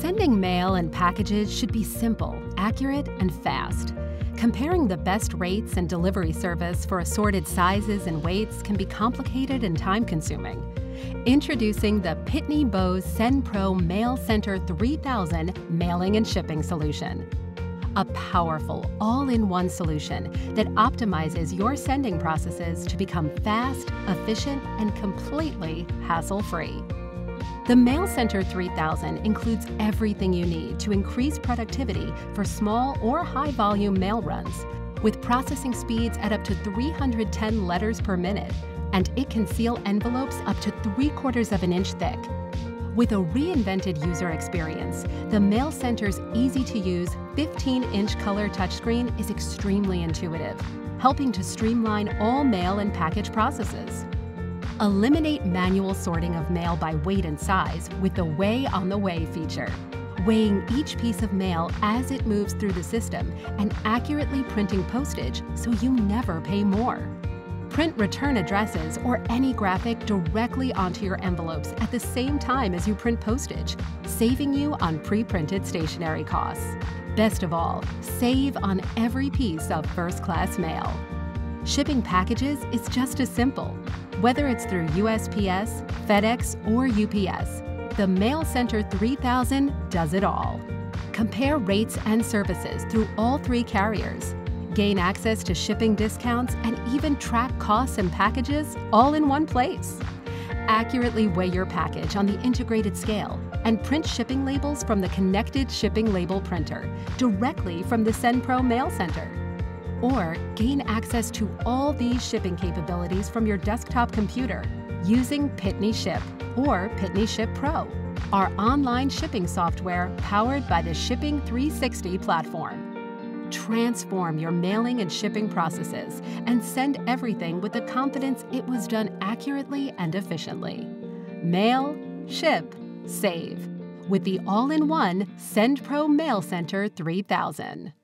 Sending mail and packages should be simple, accurate, and fast. Comparing the best rates and delivery service for assorted sizes and weights can be complicated and time-consuming. Introducing the Pitney Bowes SendPro MailCenter 3000 mailing and shipping solution. A powerful, all-in-one solution that optimizes your sending processes to become fast, efficient, and completely hassle-free. The MailCenter 3000 includes everything you need to increase productivity for small or high-volume mail runs, with processing speeds at up to 310 letters per minute, and it can seal envelopes up to 3/4 of an inch thick. With a reinvented user experience, the MailCenter's easy-to-use 15-inch color touchscreen is extremely intuitive, helping to streamline all mail and package processes. Eliminate manual sorting of mail by weight and size with the Weigh on the Way feature, weighing each piece of mail as it moves through the system and accurately printing postage so you never pay more. Print return addresses or any graphic directly onto your envelopes at the same time as you print postage, saving you on pre-printed stationery costs. Best of all, save on every piece of first-class mail. Shipping packages is just as simple. Whether it's through USPS, FedEx, or UPS, the MailCenter 3000 does it all. Compare rates and services through all 3 carriers. Gain access to shipping discounts and even track costs and packages all in one place. Accurately weigh your package on the integrated scale and print shipping labels from the connected shipping label printer directly from the SendPro MailCenter. Or gain access to all these shipping capabilities from your desktop computer using Pitney Ship or Pitney Ship Pro, our online shipping software powered by the Shipping 360 platform. Transform your mailing and shipping processes and send everything with the confidence it was done accurately and efficiently. Mail, ship, save with the all-in-one SendPro MailCenter 3000.